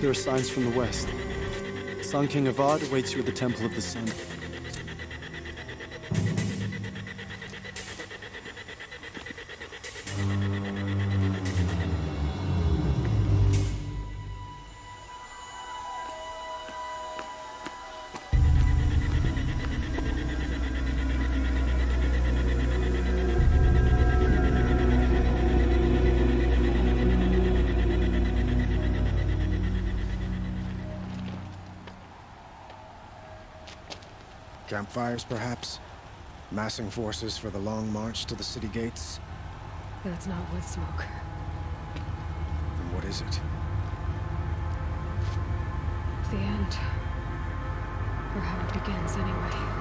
your signs from the west. Sun King Avad awaits you at the Temple of the Sun. Campfires, perhaps? Massing forces for the long march to the city gates? That's not wood smoke. Then what is it? The end. Or how it begins, anyway.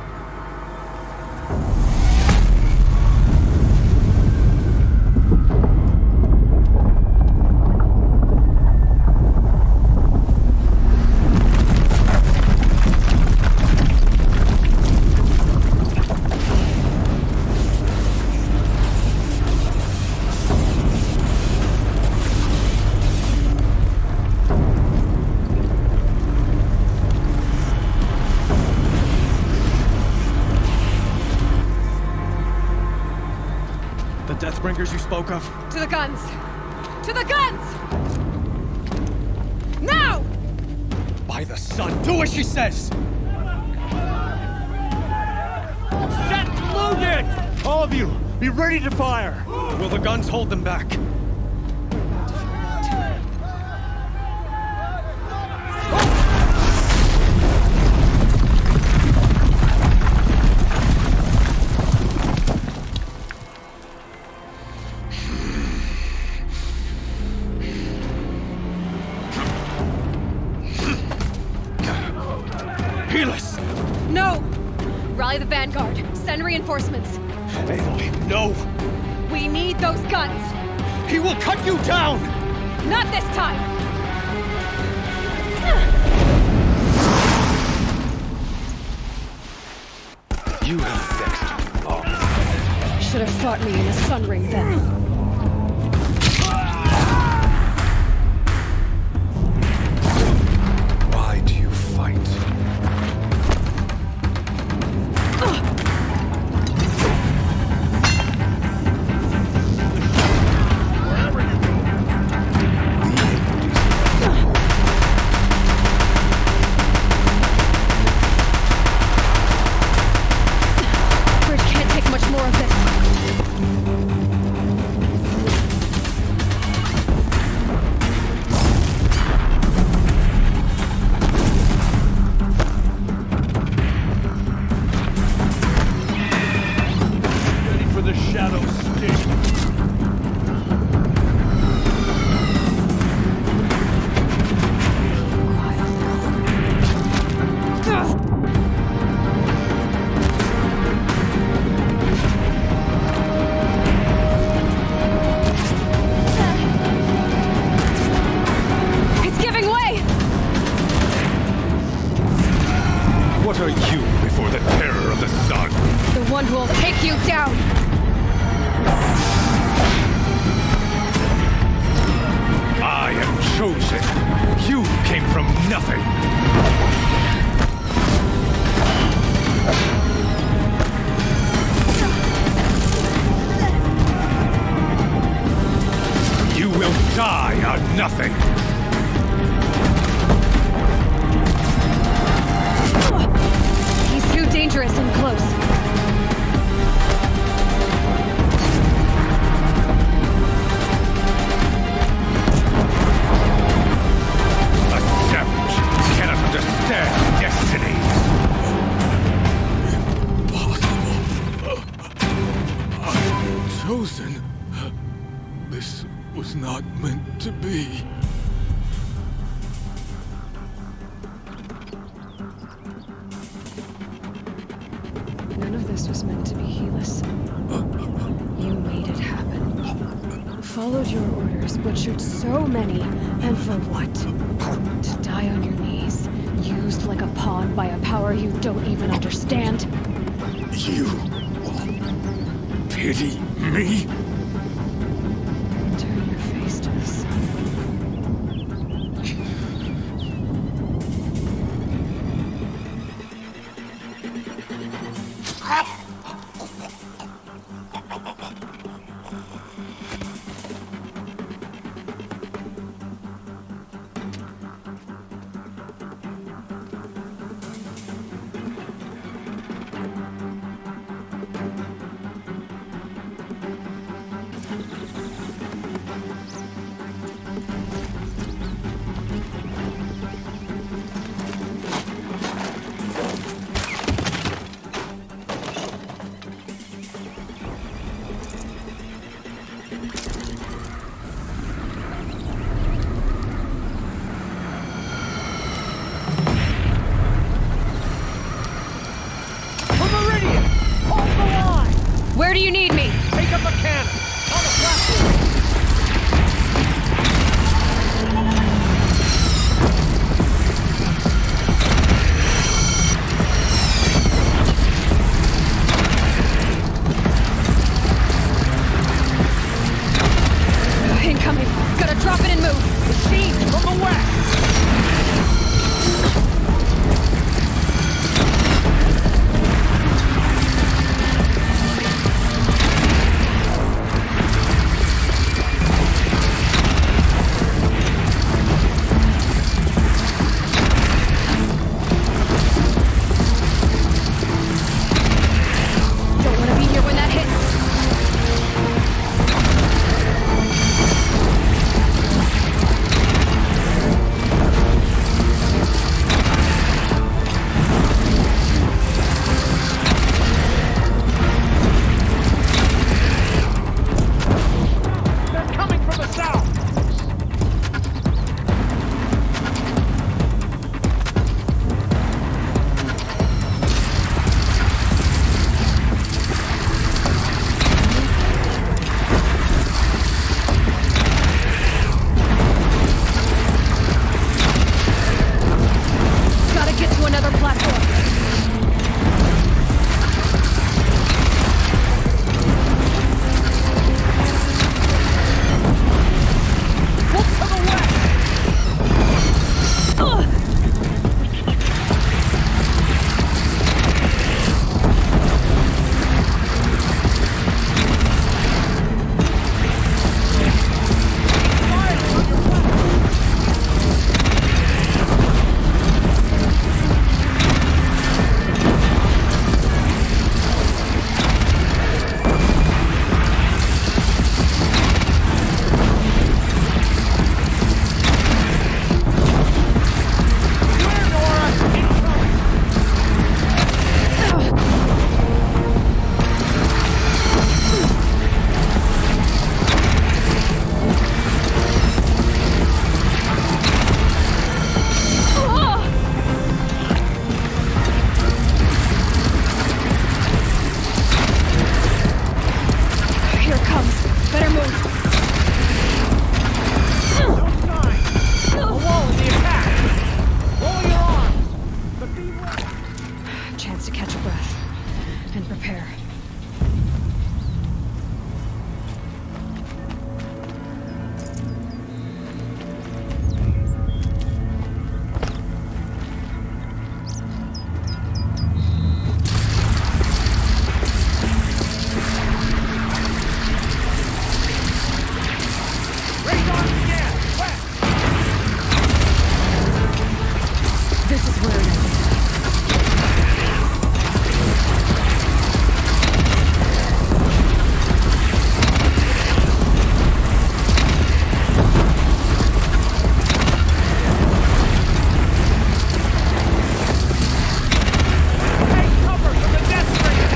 Deathbringers you spoke of? To the guns! To the guns! Now! By the sun, do as she says! Set loaded! All of you, be ready to fire! Will the guns hold them back? No! Rally the vanguard. Send reinforcements. Aloy, no! We need those guns! He will cut you down! Not this time! You have fixed all. Should have fought me in the Sun Ring then. What are you before the terror of the sun? The one who will take you down! I am chosen. You came from nothing. You will die on nothing. He's too dangerous and close. A savage cannot understand destiny. Impossible. I'm chosen. This was not meant to be. None of this was meant to be, Helis. You made it happen. Followed your orders, butchered so many, and for what? To die on your knees, used like a pawn by a power you don't even understand. You pity me? Turn your face to the sun. you need me. Take up a cannon! On the platform! Incoming. Gotta drop it and move. Machine from the west! Don't want to be here when that hits. They're coming from the south! Gotta get to another platform. Look to the west! Clear, Nora! Incoming! Here it comes. Better move. No sign! A wall in the attack! Roll your arms! But beware! Chance to catch a breath and prepare. Raise arms again! West! This is where it is. Take cover from the Death Train!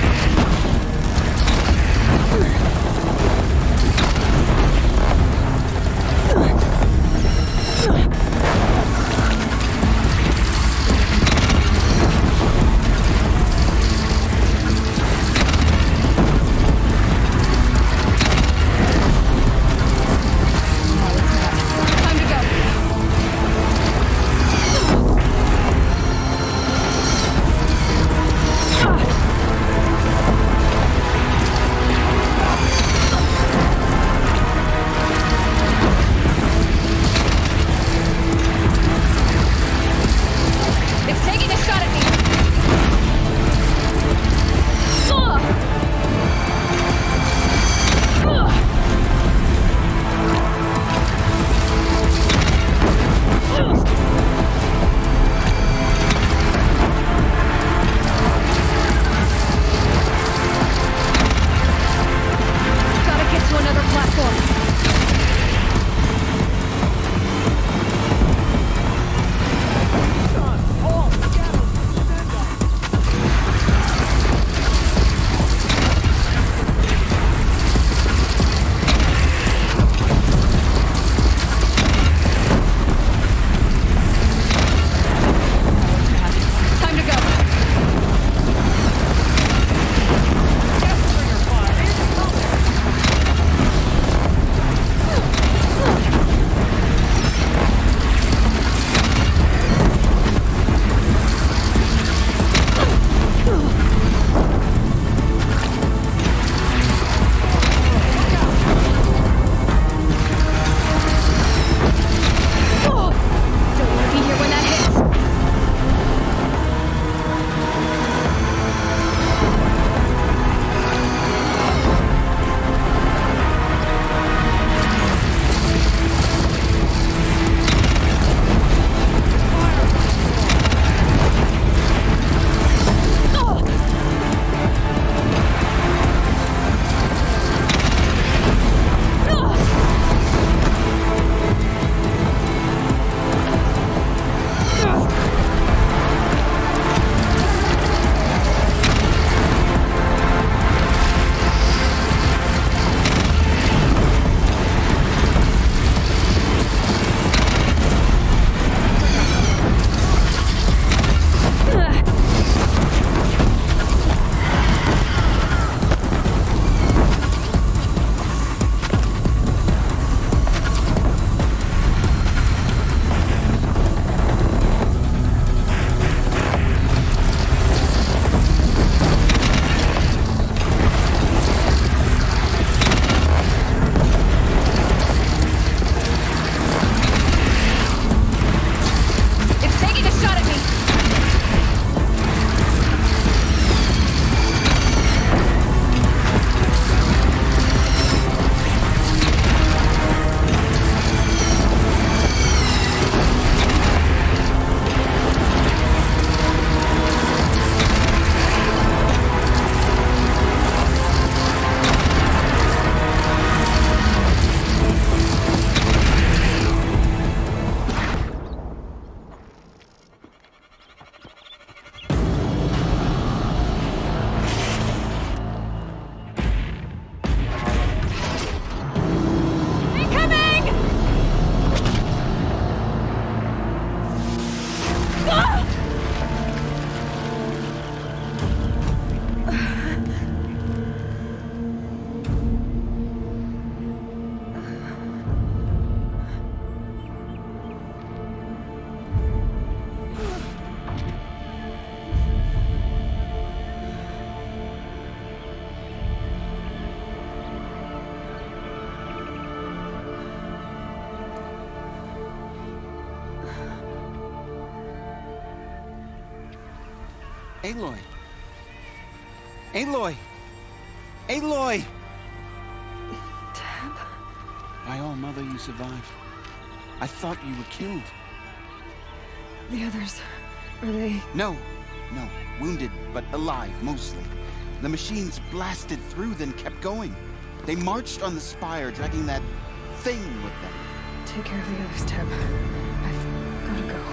Aloy! Aloy! Aloy! Teb? My all-mother, you survived. I thought you were killed. The others, are they... No. Wounded, but alive, mostly. The machines blasted through, then kept going. They marched on the spire, dragging that thing with them. Take care of the others, Teb. I've gotta go.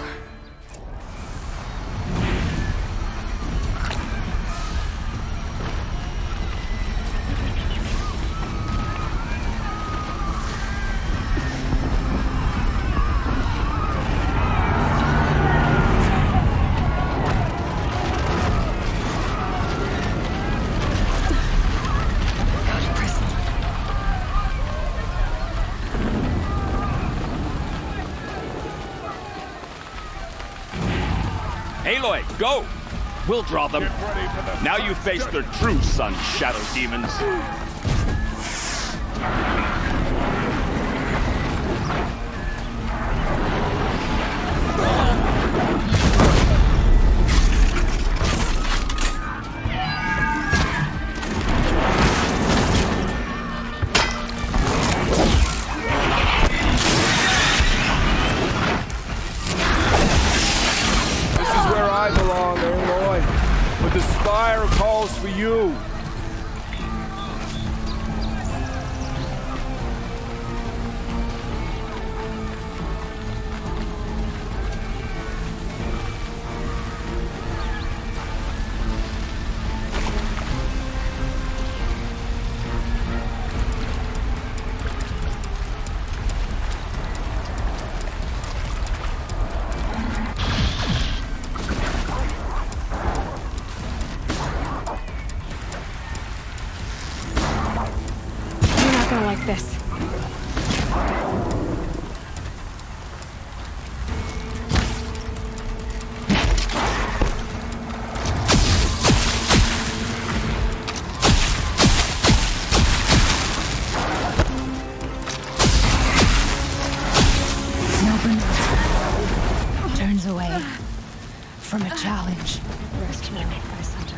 Aloy, go! We'll draw them. Now you face their true son, Shadow Demons. I belong, Aloy. But the Spire calls for you. Like this. Nobun turns away from a challenge. Rest now, Ice Hunter.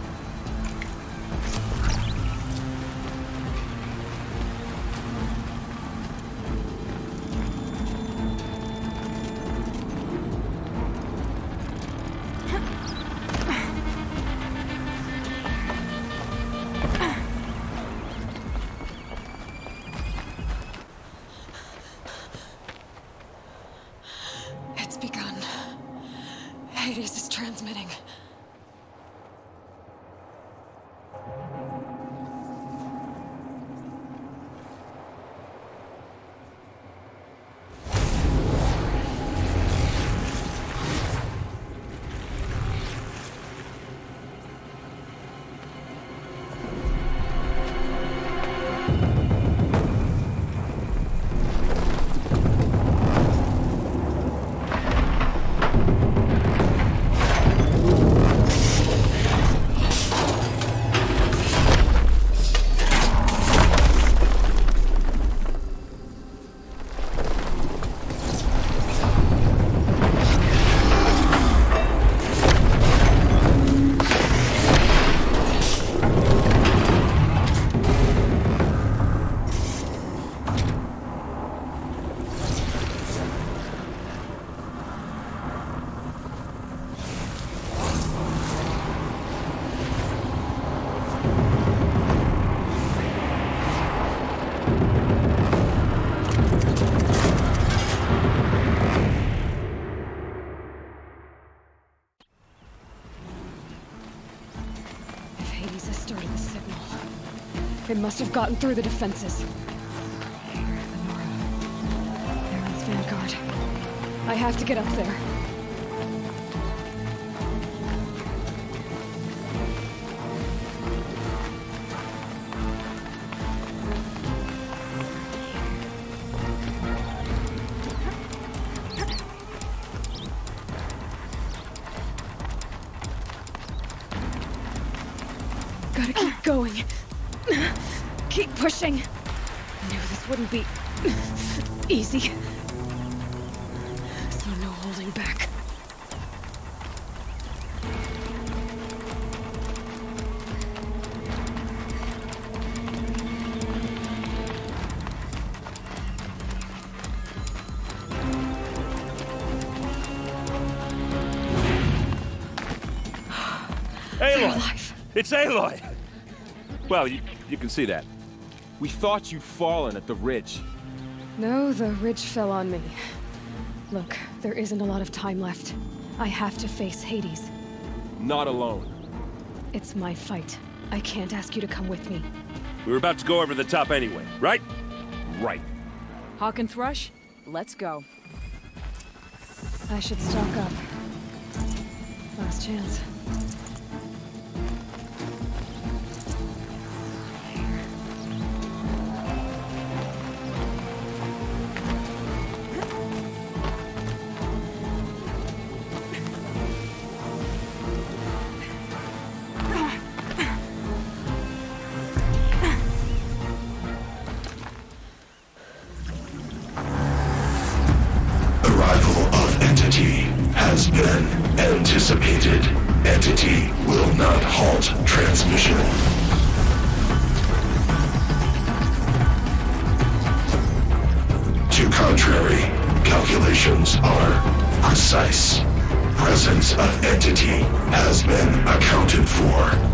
It's begun. Hades is transmitting. It must have gotten through the defenses. Here, the Nora. Aaron's vanguard. I have to get up there. Gotta keep going. Keep pushing. I knew this wouldn't be easy. So no holding back. They're Aloy! alive. It's Aloy! Well, you can see that. We thought you'd fallen at the ridge. No, the ridge fell on me. Look, there isn't a lot of time left. I have to face Hades. Not alone. It's my fight. I can't ask you to come with me. We were about to go over the top anyway, right? Right. Hawk and Thrush, let's go. I should stock up. Last chance. Has been anticipated. Entity will not halt transmission. To contrary, calculations are precise. Presence of entity has been accounted for.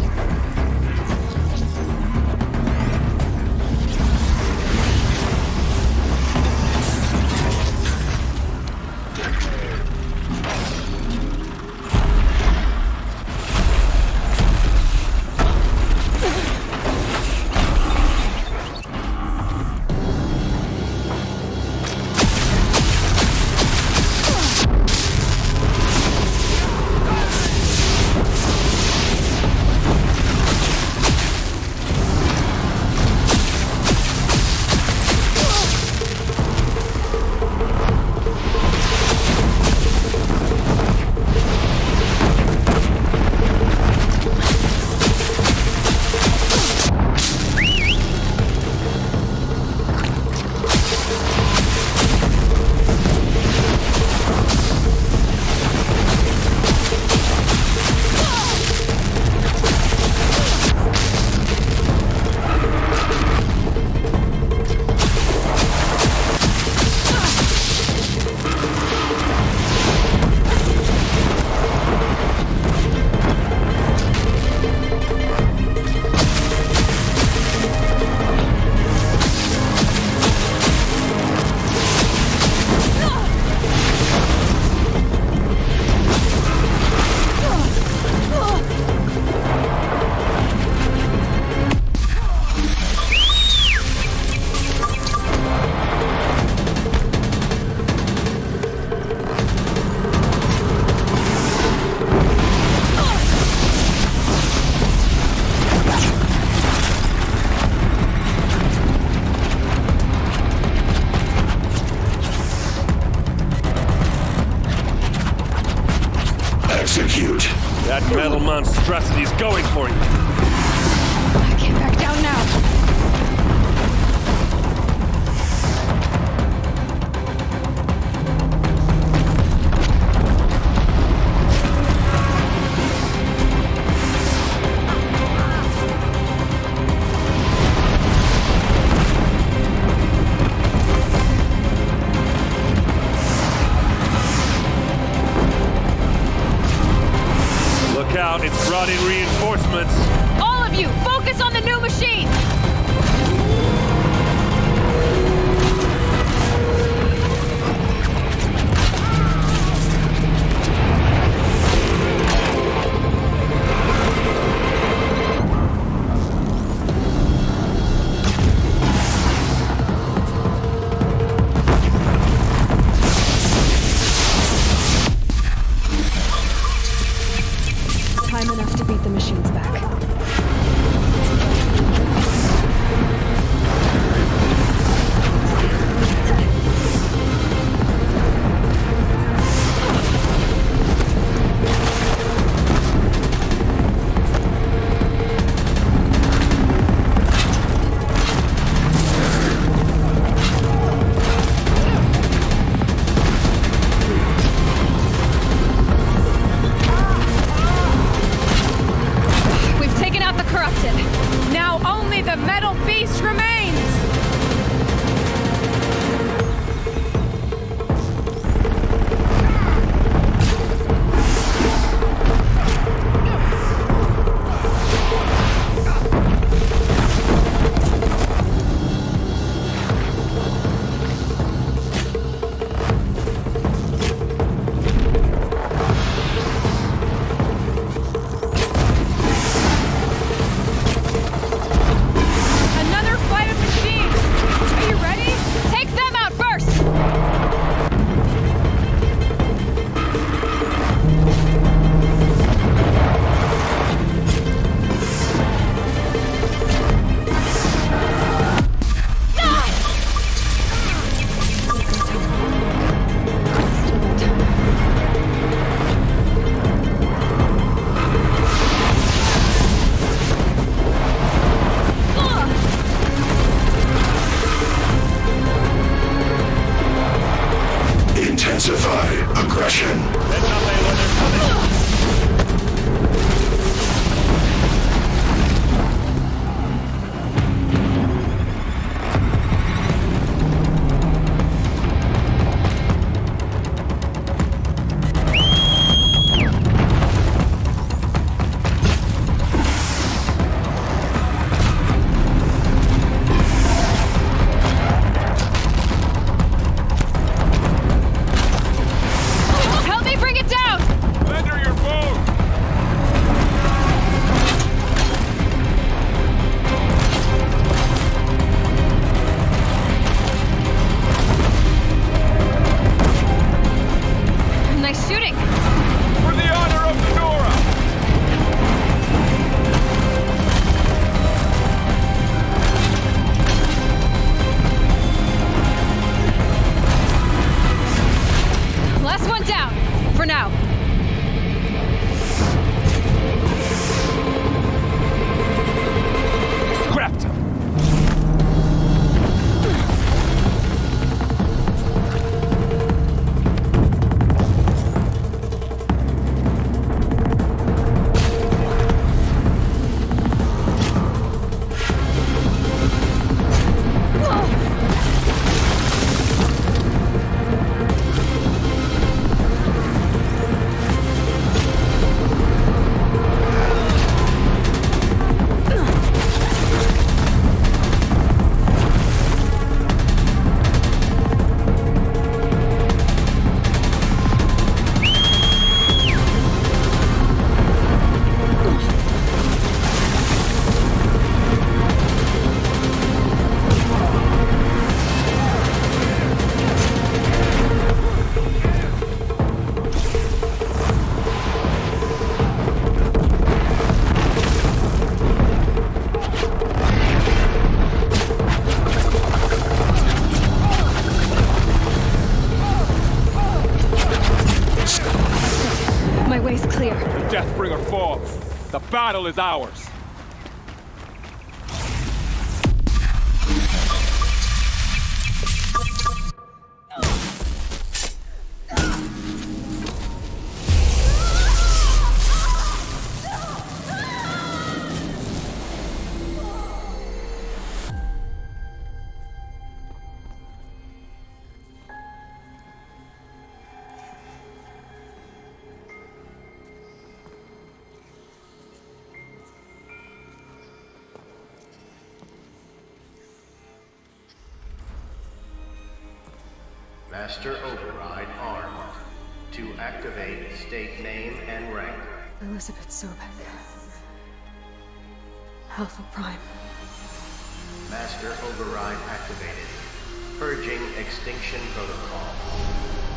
That metal monstrosity's going for you. I can't back down now. It's brought in reinforcements. All of you, focus on the new machine! Time enough to beat the machines back. Deathbringer falls. The battle is ours. Master Override armed. To activate, state name and rank. Elizabeth Sobek. Alpha Prime. Master Override activated. Purging Extinction Protocol.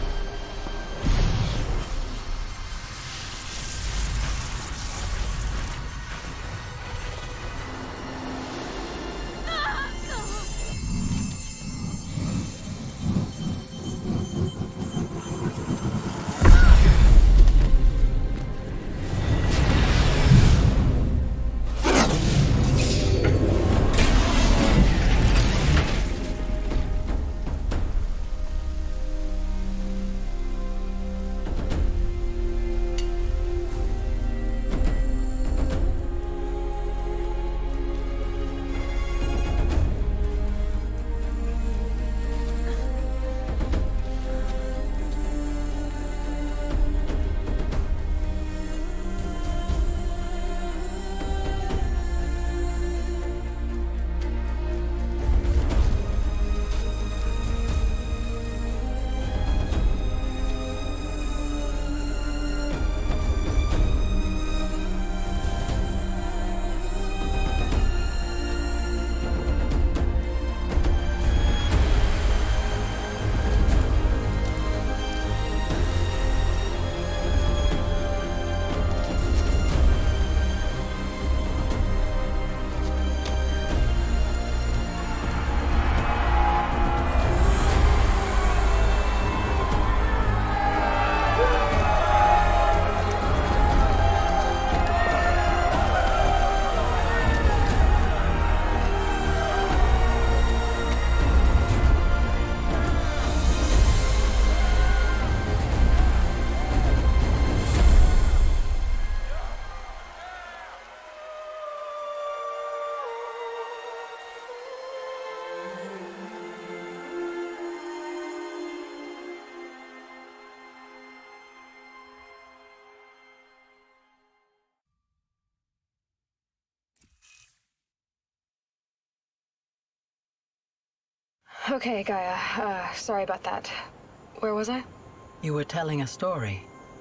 Okay, Gaia. Sorry about that. Where was I? You were telling a story.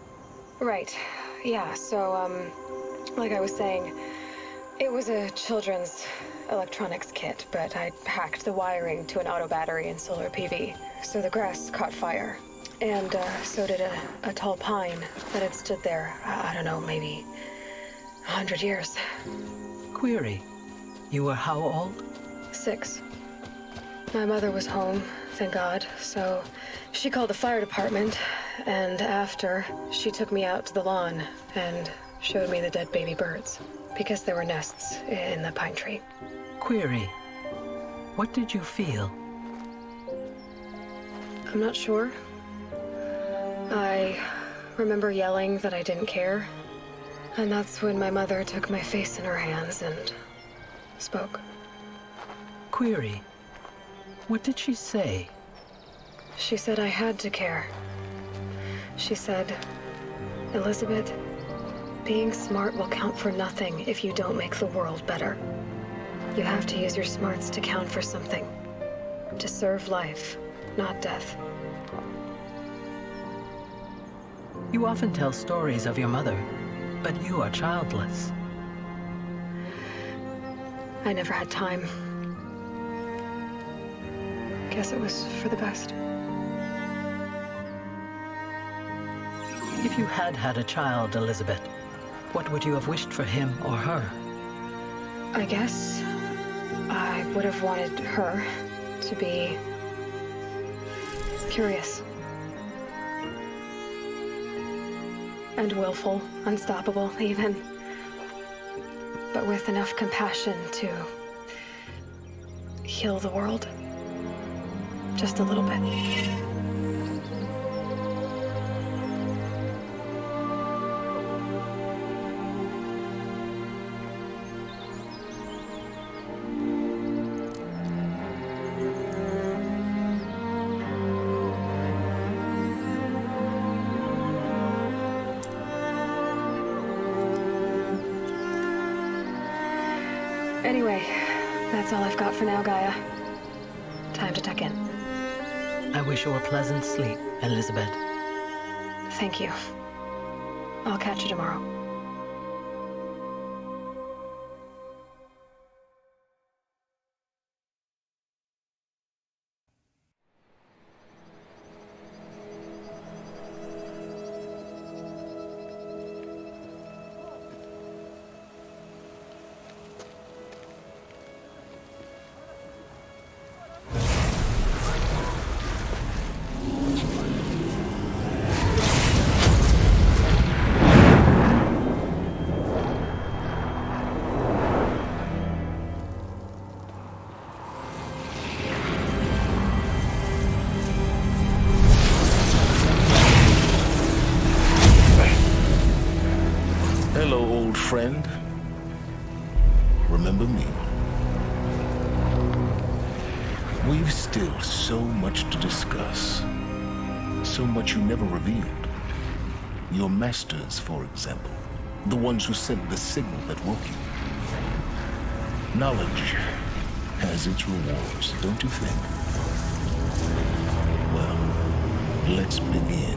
Right. Yeah, so, like I was saying, it was a children's electronics kit, but I hacked the wiring to an auto battery and solar PV. So the grass caught fire. And, so did a tall pine that had stood there, I don't know, maybe 100 years. Query. You were how old? 6. My mother was home, thank God, so she called the fire department, and after, she took me out to the lawn and showed me the dead baby birds, because there were nests in the pine tree. Query. What did you feel? I'm not sure. I remember yelling that I didn't care, and that's when my mother took my face in her hands and spoke. Query. What did she say? She said I had to care. She said, Elizabeth, being smart will count for nothing if you don't make the world better. You have to use your smarts to count for something. To serve life, not death. You often tell stories of your mother, but you are childless. I never had time. Guess it was for the best. If you had had a child, Elizabeth, what would you have wished for him or her? I guess I would have wanted her to be curious. and willful, unstoppable even. But with enough compassion to heal the world. Just a little bit. Anyway, that's all I've got for now, Gaia. Time to tuck in. I wish you a pleasant sleep, Elizabeth. Thank you. I'll catch you tomorrow. Friend, remember me. We've still so much to discuss. So much you never revealed. Your masters, for example. The ones who sent the signal that woke you. Knowledge has its rewards, don't you think? Well, let's begin.